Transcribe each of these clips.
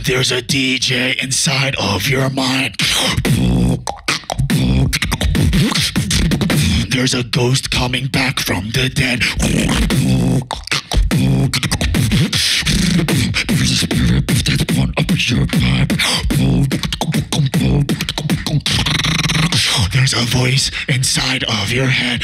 There's a DJ inside of your mind. There's a ghost coming back from the dead. There's a spirit that's one up your pipe. There's a voice inside of your head.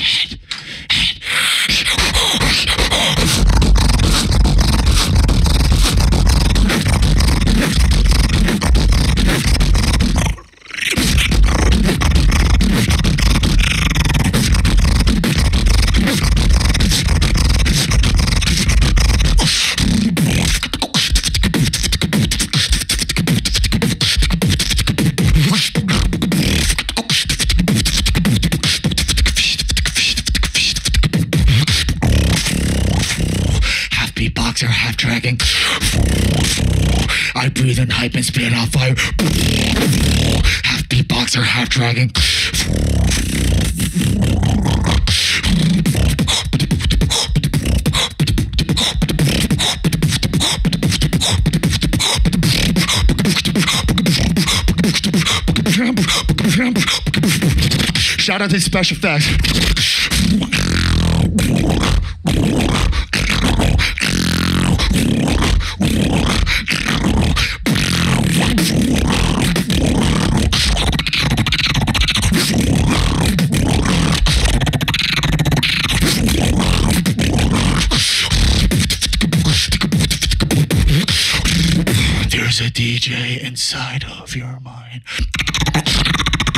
Beatboxer, half dragging. I breathe in hype and spit out fire. Half beatboxer, half dragging. Shout out to SpeshFX. There's a DJ inside of your mind.